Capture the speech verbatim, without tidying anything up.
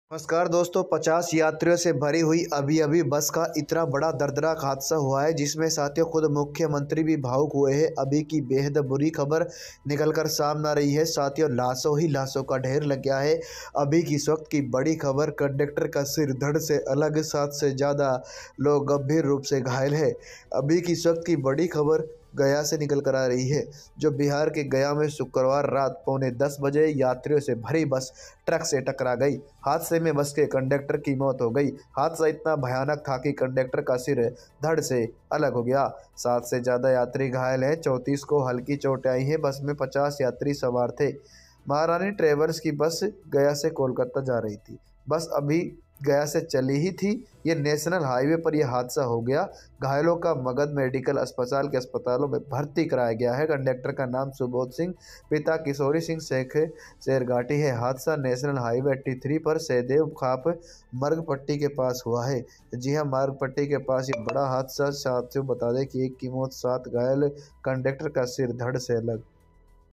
नमस्कार दोस्तों, पचास यात्रियों से भरी हुई अभी अभी बस का इतना बड़ा दर्दनाक हादसा हुआ है जिसमें साथियों खुद मुख्यमंत्री भी भावुक हुए हैं। अभी की बेहद बुरी खबर निकलकर सामने आ रही है। साथियों लाशों ही लाशों का ढेर लग गया है। अभी की इस वक्त की बड़ी खबर, कंडक्टर का सिर धड़ से अलग, सात से ज़्यादा लोग गंभीर रूप से घायल है। अभी की इस वक्त की बड़ी खबर गया से निकल कर आ रही है, जो बिहार के गया में शुक्रवार रात पौने दस बजे यात्रियों से भरी बस ट्रक से टकरा गई। हादसे में बस के कंडक्टर की मौत हो गई। हादसा इतना भयानक था कि कंडक्टर का सिर धड़ से अलग हो गया। सात से ज़्यादा यात्री घायल हैं, चौंतीस को हल्की चोटें आई हैं। बस में पचास यात्री सवार थे। महारानी ट्रेवल्स की बस गया से कोलकाता जा रही थी। बस अभी गया से चली ही थी, ये नेशनल हाईवे पर यह हादसा हो गया। घायलों का मगध मेडिकल अस्पताल के अस्पतालों में भर्ती कराया गया है। कंडक्टर का नाम सुबोध सिंह, पिता किशोरी सिंह शेख शेरघाटी है। हादसा नेशनल हाईवे तिरासी पर सहदेव खाप मर्गपट्टी के पास हुआ है। जी हां, मार्गपट्टी के पास ये बड़ा हादसा। साथियों बता दें कि एक की मौत, सात घायल, कंडक्टर का सिर धड़ से अलग।